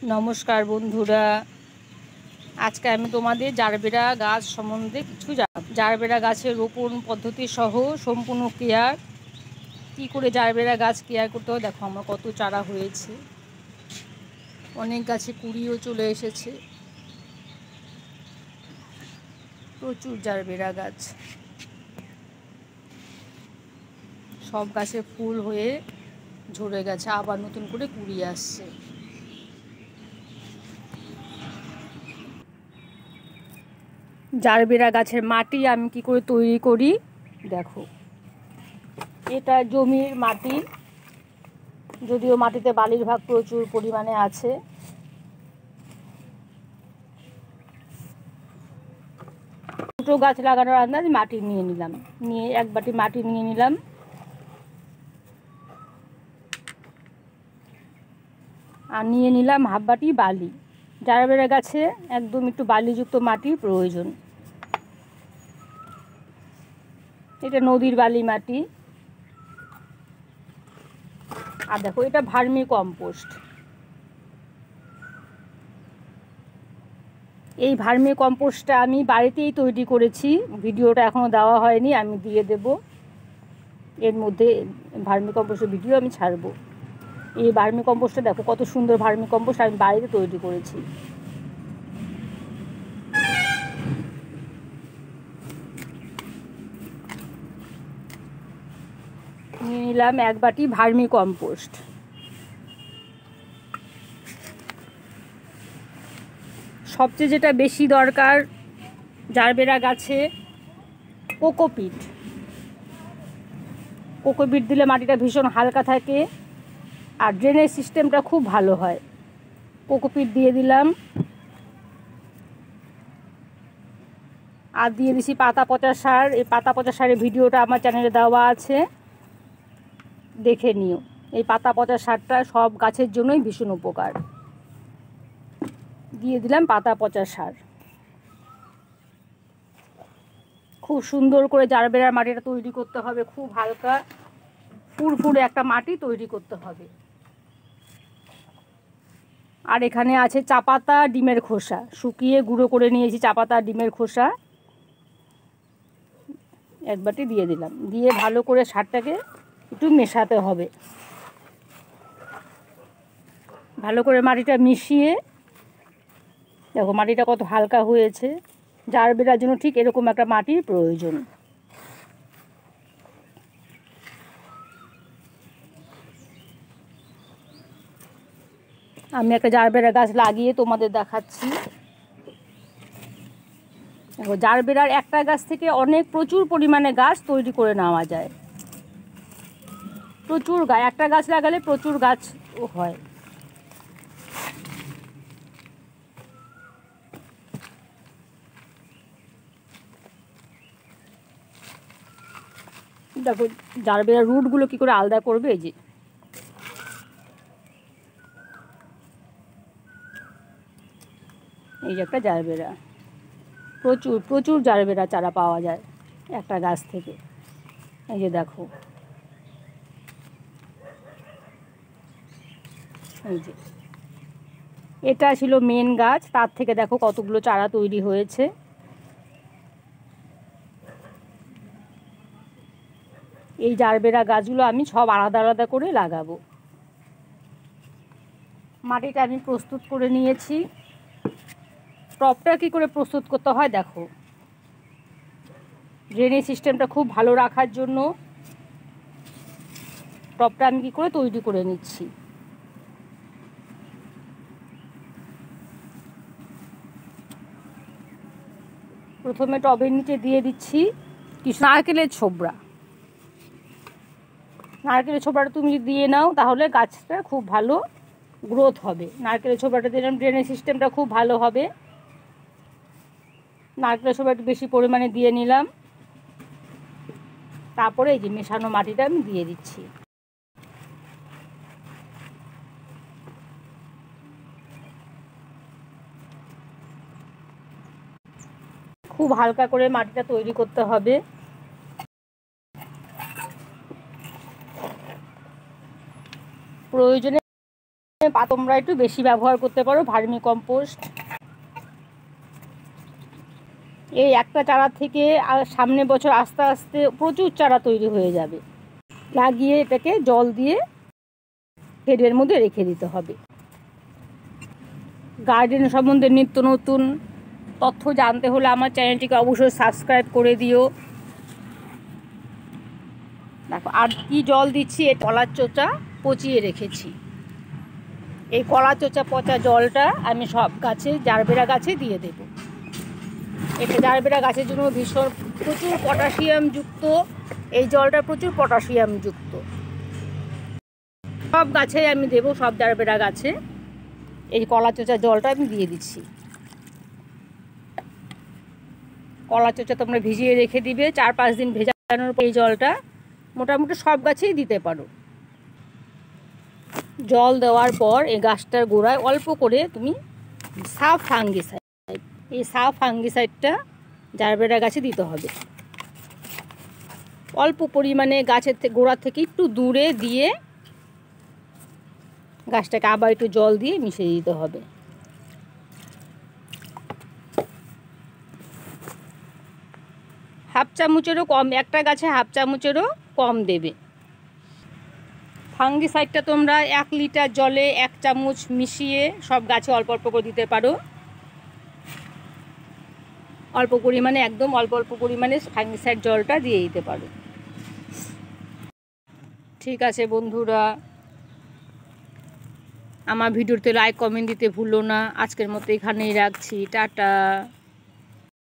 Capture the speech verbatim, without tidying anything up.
नमस्कार बंधुरा आज के आमी तोमादेर जारबेरा गाछ सम्बन्धे किछु जानाबो। जारबेरा गाछेर रोपण पद्धति सह सम्पूर्ण केयार कि करे जारबेरा गाछ केयार करते हय देखो आमार कत चारा हयेछे, अनेक गाছে कुड़िও चले एसेছে, प्रचुर जारबेरा गाछ, सब गाছে फुल हये झरे गेছে, आबार नतुन करे कुड़ि आसছে। जारबेरा गाछेर माटी आमी कि करे तैरी करी देखो, एटा जमिर माटी, यदिओ माटीते बालिर भाग प्रचुर परिमाणे आछे। दुटो गाछ लागानोर आन्दाज माटी निये निलाम, निये एक बाटी माटी निये निलाम, आर निये निलाम हाफ बाटी बाली। जारबेरा गाছে एकदम एकटु बालियुक्त माटी प्रयोजन। এটা নদীর বালি মাটি। আর দেখো এটা ভার্মি কম্পোস্ট। এই ভার্মি কম্পোস্টটা আমি বাড়িতেই তৈরি করেছি, ভিডিওটা এখনো দেওয়া হয়নি, আমি দিয়ে দেব। এর মধ্যে ভার্মি কম্পোস্টের ভিডিও আমি ছাড়বো। এই ভার্মি কম্পোস্টটা দেখো কত সুন্দর ভার্মি কম্পোস্ট আমি বাড়িতে তৈরি করেছি। নিয়ে নিলাম এক বাটি ভার্মি কম্পোস্ট। সবচেয়ে যেটা বেশি দরকার জারবেরা গাছে কোকোপিট। কোকোপিট দিলে মাটিটা ভীষণ হালকা থাকে আর ড্রেনেজ সিস্টেমটা খুব ভালো হয়। কোকোপিট দিয়ে দিলাম, আর দিয়ে দিছি পাতা পচা সার। এই পাতা পচা সারের ভিডিওটা আমার চ্যানেলে দেওয়া আছে, দেখে নিও। এই পাতা পচা সারটা সব গাছের জন্যই ভীষণ উপকার। দিয়ে দিলাম পাতা পচা সার। খুব সুন্দর করে জারবেরার মাটিটা তৈরি করতে হবে, খুব হালকা ফুরফুরে একটা মাটি তৈরি করতে হবে। আর এখানে আছে চা পাতা, ডিমের খোসা শুকিয়ে গুঁড়ো করে নিয়েছি। চা পাতা ডিমের খোসা এক বাটি দিয়ে দিলাম, দিয়ে ভালো করে সারটাকে একটু মেশাতে হবে। ভালো করে মাটিটা মিশিয়ে দেখো মাটিটা কত হালকা হয়েছে। জারবেরার জন্য ঠিক এরকম একটা মাটির প্রয়োজন। আমি একটা জারবেরা গাছ লাগিয়ে তোমাদের দেখাচ্ছি। দেখো জারবেরার একটা গাছ থেকে অনেক প্রচুর পরিমাণে গাছ তৈরি করে নেওয়া যায়। প্রচুর গাছ, একটা গাছ লাগালে প্রচুর গাছ হয়। দেখো জারবেরার রুটগুলো কি করে আলাদা করবে, এই যে এই যে একটা জারবেরা, প্রচুর প্রচুর জারবেরা চারা পাওয়া যায় একটা গাছ থেকে। এই যে দেখো, এই যে এটা ছিল মেন গাছ, তার থেকে দেখো কতগুলো চারা তৈরি হয়েছে। এই জারবেরা গাছগুলো আমি সব আলাদা আলাদা করে লাগাবো। মাটিটা আমি প্রস্তুত করে নিয়েছি। টবটা কী করে প্রস্তুত করতে হয় দেখো, ড্রেনেজ সিস্টেমটা খুব ভালো রাখার জন্য টবটা আমি কী করে তৈরি করে নিচ্ছি। প্রথমে টবের নিচে দিয়ে দিচ্ছি কিছু নারকেলের ছোবড়া। নারকেলের ছোবড়াটা তুমি যদি দিয়ে নাও তাহলে গাছটা খুব ভালো গ্রোথ হবে। নারকেলের ছোবড়াটা দিলাম, ড্রেনেজ সিস্টেমটা খুব ভালো হবে। নারকেলের ছোবড়াটা বেশি পরিমাণে দিয়ে নিলাম। তারপরে এই যে মেশানো মাটিটা আমি দিয়ে দিচ্ছি। খুব হালকা করে মাটিটা তৈরি করতে হবে। প্রয়োজনে তোমরা একটু বেশি ব্যবহার করতে পারো ভার্মি কম্পোস্ট। এই একটা চারা থেকে আর সামনে বছর আস্তে আস্তে প্রচুর চারা তৈরি হয়ে যাবে। লাগিয়ে এটাকে জল দিয়ে হেডের মধ্যে রেখে দিতে হবে। গার্ডেন সম্বন্ধে নিত্য নতুন তথ্য জানতে হলে আমার চ্যানেলটিকে অবশ্যই সাবস্ক্রাইব করে দিও। দেখো আর কি জল দিচ্ছি, এই কলার চোচা পচিয়ে রেখেছি। এই কলা চোচা পচা জলটা আমি সব গাছে, জারবেরা গাছে দিয়ে দেব। এটা জারবেরা গাছের জন্য ভীষণ প্রচুর পটাশিয়াম যুক্ত। এই জলটা প্রচুর পটাশিয়াম যুক্ত। সব গাছে আমি দেব, সব জারবেরা গাছে এই কলা চোচা জলটা আমি দিয়ে দিচ্ছি। কলা চোচা তোমরা ভিজিয়ে রেখে দিবে, চার পাঁচ দিন ভেজানোর পর এই জলটা মোটামুটি সব গাছেই দিতে পারো। জল দেওয়ার পর এই গাছটার গোড়ায় অল্প করে তুমি সাফ ফাঙ্গিসাইড, এই সাফ ফাঙ্গিসাইডটা জারবেরা গাছে দিতে হবে। অল্প পরিমাণে গাছের গোড়া থেকে একটু দূরে দিয়ে গাছটাকে আবার একটু জল দিয়ে মিশিয়ে দিতে হবে। হাফ চামচেরও কম, একটা গাছে হাফ চামচেরও কম দেবে। ফাঙ্গিসাইডটা তোমরা এক লিটার জলে এক চামচ মিশিয়ে সব গাছে অল্প অল্প করে দিতে পারো। অল্প পরিমাণে, একদম অল্প অল্প পরিমাণে ফাঙ্গিসাইড জলটা দিয়ে দিতে পারো। ঠিক আছে বন্ধুরা, আমার ভিডিওতে লাইক কমেন্ট দিতে ভুলো না। আজকের মতো এখানেই রাখছি, টাটা।